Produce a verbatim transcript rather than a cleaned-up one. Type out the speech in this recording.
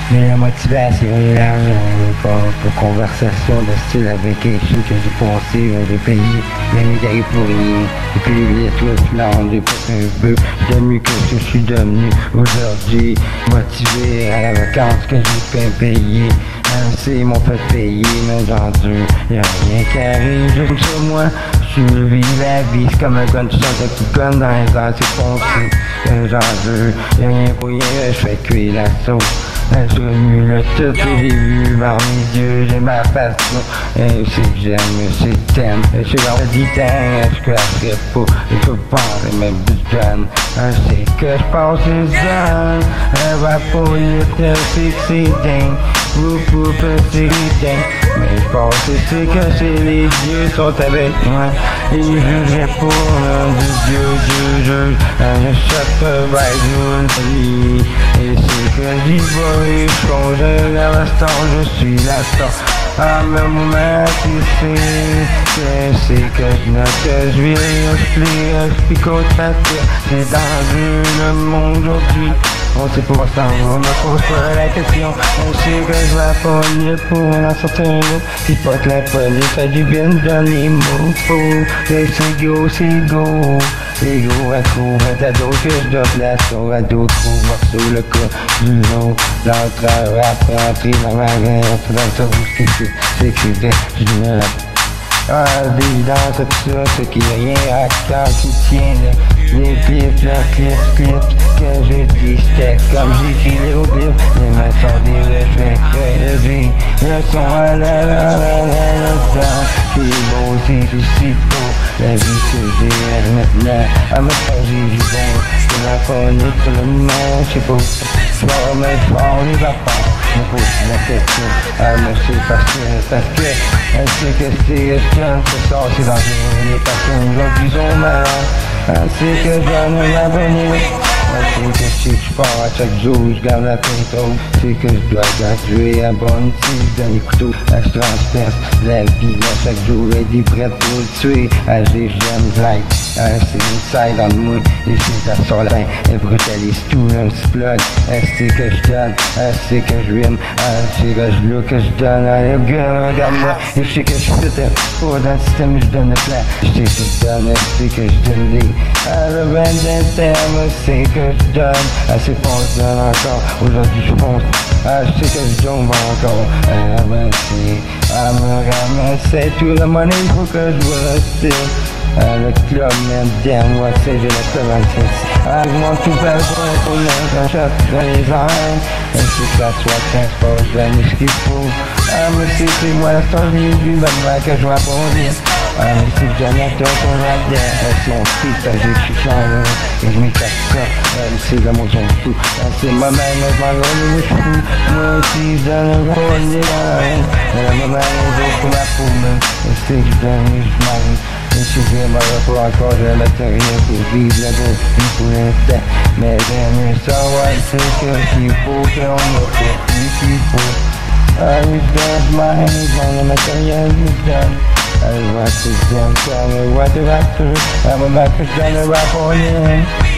Mais la motivation est l'argent, pas pour conversation de style avec quelque chose que j'ai pensé, j'ai payé, mais les gars pour rien. Et puis les étoiles filantes, j'ai pas un peu de mieux que ce que je suis devenu aujourd'hui. Motivé à la vacance que j'ai pas payé. C'est ils m'ont fait payer, mais j'en dure, y'a rien qui arrive, j'aime ça moi. Je vis la vie, c'est comme un gun, tu sens un petit gun dans les airs, c'est foncé. J'en dure, y'a rien pour rien, je fais cuire la sauce. Je remue le tout que j'ai vu par mes yeux, j'ai ma passion. Et c'est que j'aime, c'est t'aime. Je suis dans le ditin, je cracherai pas, il faut penser même du jeune. C'est que je passe les heures, elle va pas le c'est que c'est dingue. Vous pouvez c'est dingue. Mais je pense c'est que c'est les yeux sont avec moi. Et je jugerai pour du Dieu, Dieu, Dieu. Je chaque bail d'une vie. Et c'est que j'y vais, je congèle à l'instant, je suis la star. À même moment, tu sais, que c'est que je note que je vis, je plie, je pique au tâté. C'est dans le monde aujourd'hui. On sait pas ça, on me pose pas la question. On sait que je vais pas lire pour en sortir un autre. Si pas que la police fait du bien dans les mots. Et c'est go, c'est go. C'est go à trouver à d'autres que je dois placer à d'autres trouver sous le cas du lot. L'entre après entrer dans ma guerre, dans le rouge qui c'est, c'est que je me la ah, l'évidence, tout ça, ce qui est rien à cœur qui tient les clips, les clips, clips que je dis, c'était comme j'écris les hauts clips, les mains sont des reflets, le vie, le son à la la la la la la qui est beau, c'est si beau, la vie que j'ai maintenant, à me faire j'ai du bon, je la connais tout le monde, je sais pas, je vais remettre fort les vapeurs. Je me pose la question, elle me sait facile parce que elle sait que c'est jeune, c'est ça, c'est dans les personnes aujourd'hui sont malades. Elle sait que je donne la bonne. Elle sait que si je pars à chaque jour, je garde la tête haute. C'est que je dois graduer à bonne tige dans les couteaux. Elle se transperce la vie à chaque jour, elle est prête pour le tuer. Elle dit j'aime like, elle c'est une side dans le mood. Et c'est ça sur la fin, elle brutalise tout, un petit plug. Elle sait que je donne, elle sait que je win. Elle sait que je look, que je donne. Elle gueule, regarde-moi. Et je sais que je suis peut-être pas dans le système, je donne le plan. Je sais que je donne, elle sait que je donne des. Elle revient d'un terme, elle sait que je donne. Elle sait pas je donne encore, aujourd'hui je fonce. Elle sait que je donne encore. Elle avance, elle me ramasse. Tout le money, il faut que je vois rester. Le club m'aime, moi c'est j'ai la vingt-six. Elle monte tout vers le pour le shot dans les airs. Elle sait que ça soit transport, je l'ai ce qu'il faut. Elle me sait c'est moi la story du même que je vois pour dire. Elle me sait que j'en ai tout pour la bière. Elle sait mon fils, je suis chargé et je m'y casse ça. Elle sait que mon son fou. Elle sait moi-même, je m'en vais, je suis fou. Moi aussi je donne le rôle des reines. Elle a moi-même, je pour ma poule. Elle sait que je donne, je m'arrive. Je suis vraiment pas encore de matériel pour vivre la grosse vie pour l'instant. Mais j'aime savoir ce qu'il faut qu'on me fait plus qu'il faut. I was done, my hands on the material is done. I was done, tell me what to do. I'm a back to rap on in.